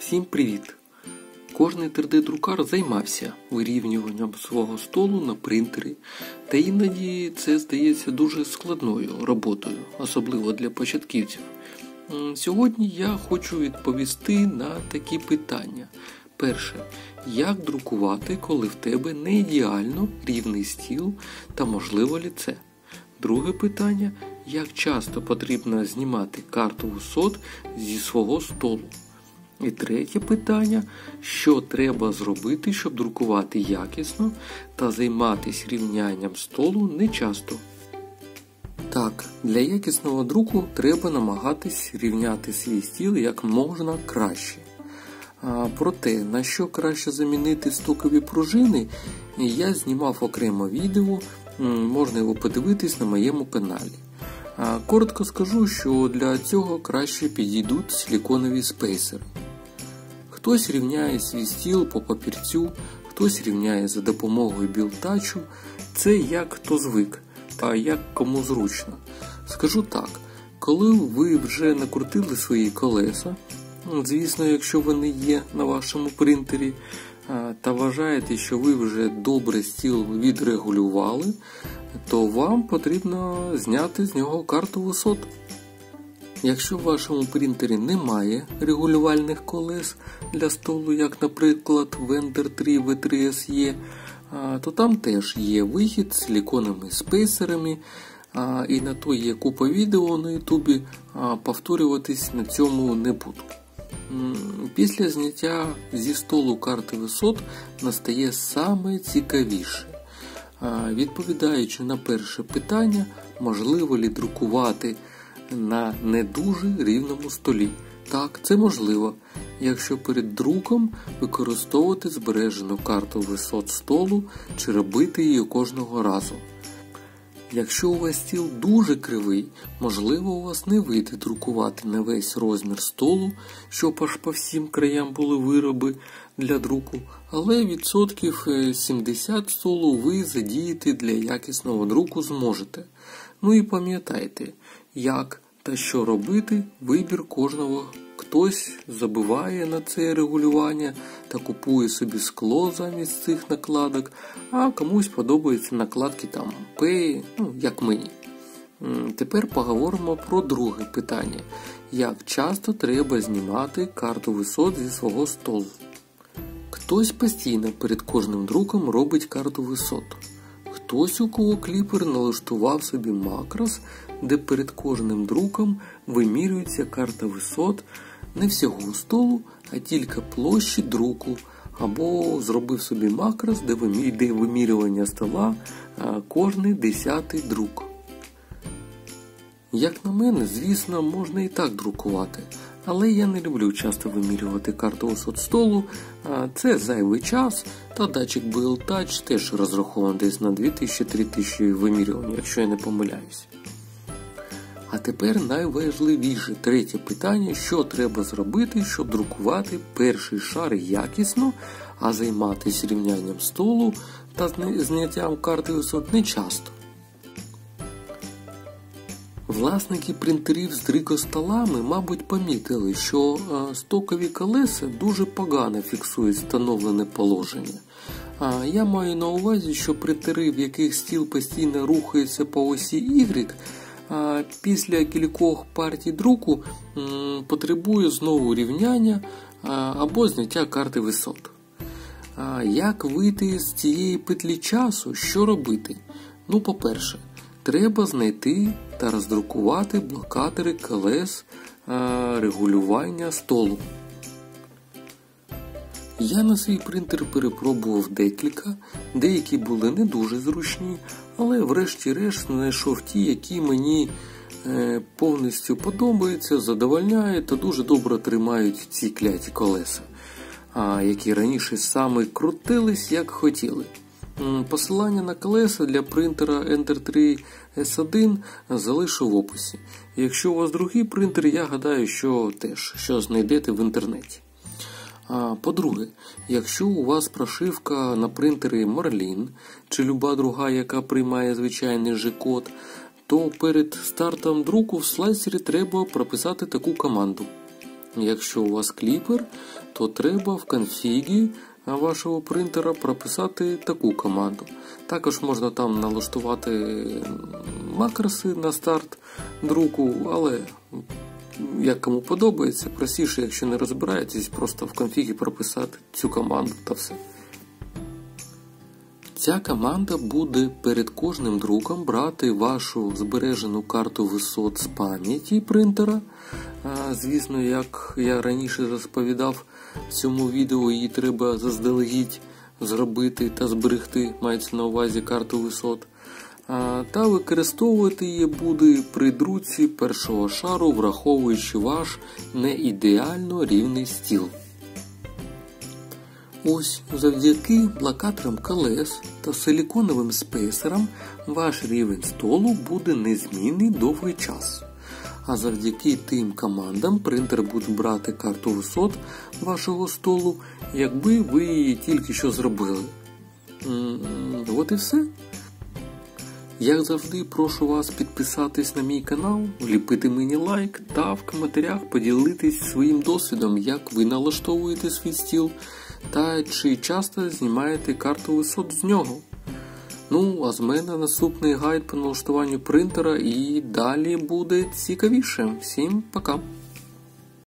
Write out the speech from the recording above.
Всім привіт! Кожний 3D-друкар займався вирівнюванням свого столу на принтері, та іноді це здається дуже складною роботою, особливо для початківців. Сьогодні я хочу відповісти на такі питання. Перше. Як друкувати, коли в тебе не ідеально рівний стіл та можливо ли це? Друге питання. Як часто потрібно знімати карту висот зі свого столу? І третє питання. Що треба зробити, щоб друкувати якісно та займатися рівнянням столу не часто? Так, для якісного друку треба намагатись рівняти свій стіл як можна краще. Проте, на що краще замінити стокові пружини, я знімав окремо відео, можна його подивитись на моєму каналі. Коротко скажу, що для цього краще підійдуть силіконові спейсери. Хтось рівняє свій стіл по папірцю, хтось рівняє за допомогою білтачу. Це як хто звик, а як кому зручно. Скажу так, коли ви вже накрутили свої колеса, звісно, якщо вони є на вашому принтері, та вважаєте, що ви вже добре стіл відрегулювали, то вам потрібно зняти з нього карту висот. Якщо в вашому принтері немає регулювальних колес для столу, як, наприклад, в Ender 3 V3S є, то там теж є вихід з силіконовими спейсерами, і на то є купа відео на ютубі, повторюватись на цьому не буду. Після зняття зі столу карти висот настає саме цікавіше. Відповідаючи на перше питання, можливо ли друкувати на не дуже рівному столі. Так, це можливо, якщо перед друком використовувати збережену карту висот столу чи робити її кожного разу. Якщо у вас стіл дуже кривий, можливо у вас не вийде друкувати на весь розмір столу, щоб аж по всім краям були вироби для друку, але відсотків 70 столу ви задіяти для якісного друку зможете. Ну і пам'ятайте, як та що робити, вибір кожного. Хтось забиває на це регулювання та купує собі скло замість цих накладок, а комусь подобаються накладки там P, як мені. Тепер поговоримо про друге питання. Як часто треба знімати карту висот зі свого столу? Хтось постійно перед кожним друком робить карту висот. Хтось, у кого кліпер налаштував собі макрос, де перед кожним друком вимірюється карта висот не всього столу, а тільки площі друку, або зробив собі макрос, де вимірювання стола кожний 10-й друк. Як на мене, звісно, можна і так друкувати, але я не люблю часто вимірювати карту висот столу, це зайвий час, та датчик BL-Touch теж розрахований десь на 2000-3000 вимірювань, якщо я не помиляюсь. А тепер найважливіше третє питання, що треба зробити, щоб друкувати перший шар якісно, а займатися рівнянням столу та зняттям карти висот не часто. Власники принтерів з дригостолами, мабуть, помітили, що стокові колеса дуже погано фіксують встановлене положення. Я маю на увазі, що принтери, в яких стіл постійно рухається по осі Y, після кількох партій друку потребує знову рівняння або зняття карти висот. Як вийти з цієї петлі часу? Що робити? По-перше, треба знайти та роздрукувати блокатори колес регулювання столу. Я на свій принтер перепробував декілька, деякі були не дуже зручні, але врешті-решт знайшов ті, які мені повністю подобаються, задовольняють та дуже добре тримають ці кляті колеса, які раніше саме крутились як хотіли. Посилання на колеса для принтера Ender 3 S1 залишу в описі. Якщо у вас другий принтер, я гадаю, що теж знайдете в інтернеті. По-друге, якщо у вас прошивка на принтері Marlin чи люба друга, яка приймає звичайний G-код, то перед стартом друку в слайсері треба прописати таку команду. Якщо у вас кліпер, то треба в конфігі вашого принтера прописати таку команду. Також можна там налаштувати макроси на старт друку, але як кому подобається, простіше, якщо не розбираєтесь, просто в конфігі прописати цю команду та все. Ця команда буде перед кожним друком брати вашу збережену карту висот з пам'яті принтера. Звісно, як я раніше розповідав, в цьому відео її треба заздалегідь зробити та зберегти, мається на увазі карту висот. Та використовувати її буде при друці першого шару, враховуючи ваш не ідеально рівний стіл. Ось завдяки блокаторам колес та силіконовим спейсерам ваш рівень столу буде незмінний довгий час. А завдяки тим командам принтер буде брати карту висот вашого столу, якби ви її тільки що зробили. От і все. Як завжди, прошу вас підписатись на мій канал, вліпити мені лайк та в коментарях поділитись своїм досвідом, як ви налаштовуєте свій стіл та чи часто знімаєте карту висот з нього. Ну, а з мене наступний гайд по налаштуванню принтера і далі буде цікавіше. Всім пока!